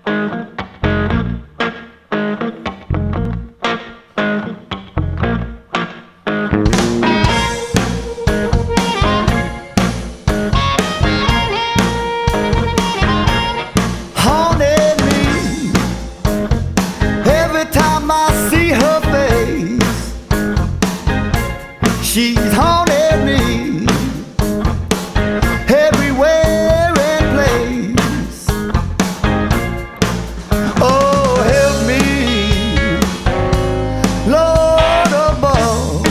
Haunted me every time I see her face. She's haunted me everywhere and place. Oh, help me, Lord above.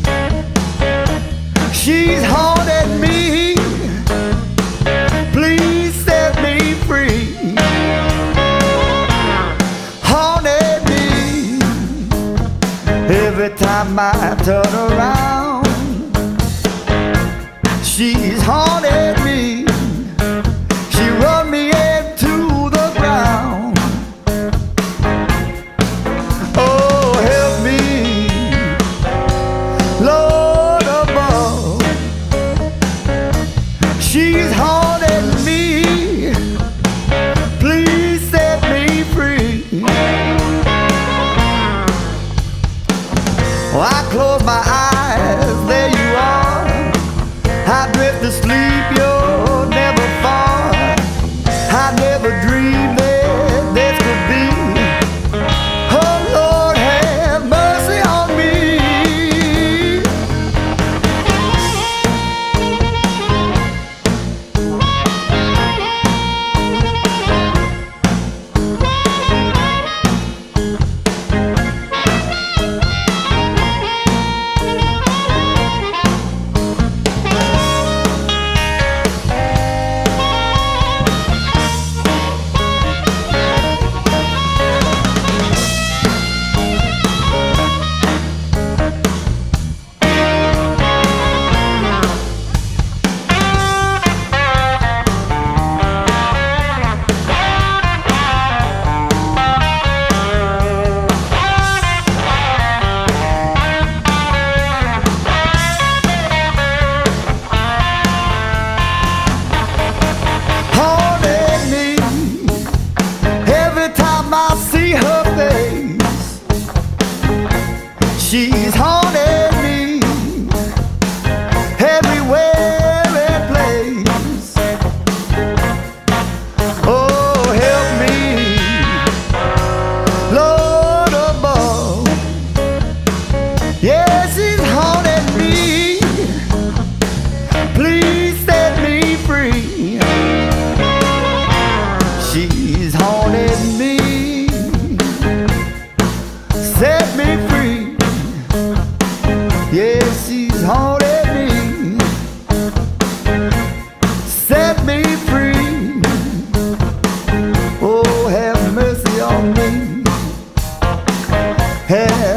She's haunted me. Please set me free. Haunted me every time I turn around. She's haunted me. She run me into the ground. Oh, help me, Lord above. She's haunted me. Please set me free. Oh, I close my eyes, there you are. I drift to sleep, you're never far. I never dreamed that this could be. Oh Lord, have mercy on me. I see her face. She's haunted me everywhere and place. Oh, help me, Lord above. Yeah, she's haunted me. Please set me free. She's haunted me. Set me free. Yeah, she's haunted me. Set me free. Oh, have mercy on me. Have